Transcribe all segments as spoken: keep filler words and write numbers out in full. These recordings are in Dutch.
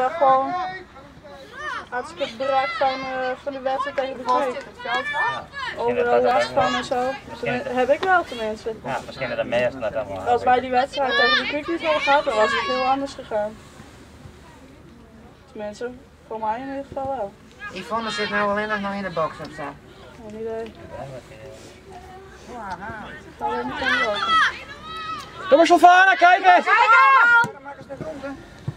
dag gewoon hartstikke bereik van, uh, van de wedstrijd tegen de Kweek. Overal last van en zo. Dus dat heb ik wel tenminste. Ja, misschien dat de meeste dat allemaal. Als wij die wedstrijd tegen de Kweek niet hadden gehad, dan was het heel anders gegaan. Tenminste, voor mij in ieder geval wel. Yvonne zit nou alleen nog in de box op staan. Geen idee. Ga je niet aan lopen. Doe maar Sylvana, kijk eens! Kijk aan! Dan maken ze de grond, hè?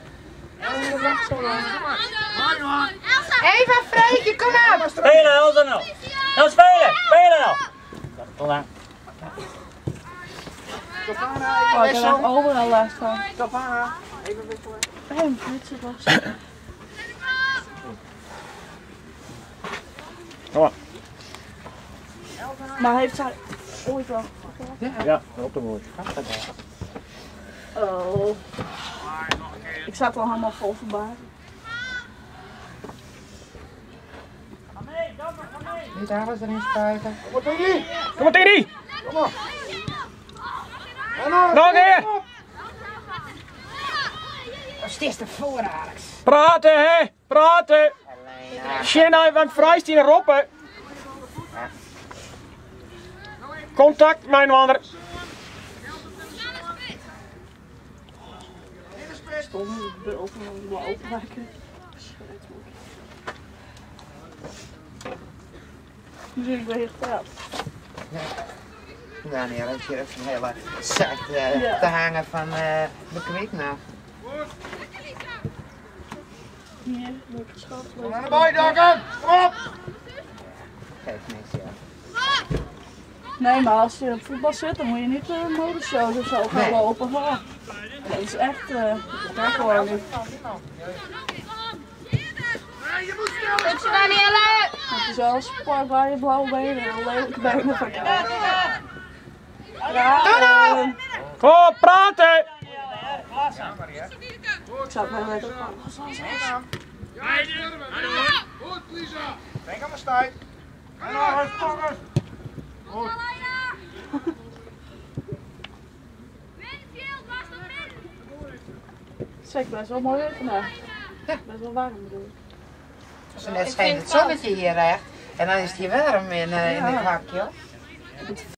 Even Freekje, kom op! Spelen, Elsa nou! Nou spelen! Spelen nou! Tot aan. Oh, ik heb er overal last van. Sylvana, even wisselen. Bam, dit zit vast. Kom maar. Maar heeft zij ooit wel? Ja, op de mooi. Oh. Ik zat al helemaal vol voorbij. Niet alles erin spuiten. Kom maar tegen die! Kom maar tegen die! Kom maar! Nog een keer! Dat is de vooraardig. Praten, hè! Praten! Shinna van Vrijstien roepen! Contact, mijn ander! Stom, ik ben open, ik wil openmaken. Misschien ik ben hier getrouwd. Ja, nee, dat is hier even een hele zak uh, Ja. te hangen van uh, de Kweek nou. Hier, leuk geschat. Kom naar de boy, Dokken! Kom op! Geeft niks, ja. Nee, maar als je op voetbal zit, dan moet je niet uh, modeshows of zo gaan Nee. lopen. Gewoon. Dat is echt, uh, dat gewoon niet. Goed zo, Danielle! Het is wel een sport waar je blauwe benen en lelijke benen van krijgt. Ja, uh, Kom op, praten! ik zat mij net ook aan. Goed, Lisa! Denk aan mijn stuit. Goed. Het is echt best wel mooi weer vandaag. Best wel warm bedoel ik. Dus net schijnt het zonnetje hier echt. En dan is het hier warm in, uh, in het hakje.